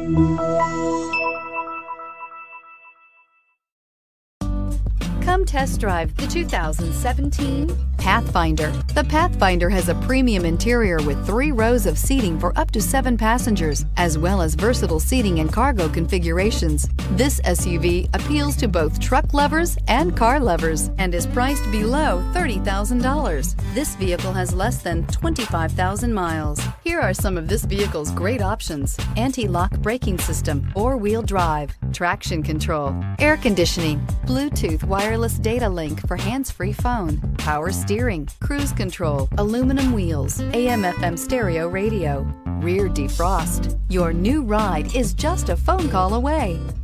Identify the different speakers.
Speaker 1: Come test drive the 2017 Pathfinder. The Pathfinder has a premium interior with 3 rows of seating for up to 7 passengers, as well as versatile seating and cargo configurations. This SUV appeals to both truck lovers and car lovers and is priced below $30,000. This vehicle has less than 25,000 miles. Here are some of this vehicle's great options: anti-lock braking system, 4-wheel drive, traction control, air conditioning, Bluetooth wireless data link for hands-free phone, power steering, cruise control, aluminum wheels, AM/FM stereo radio, rear defrost. Your new ride is just a phone call away.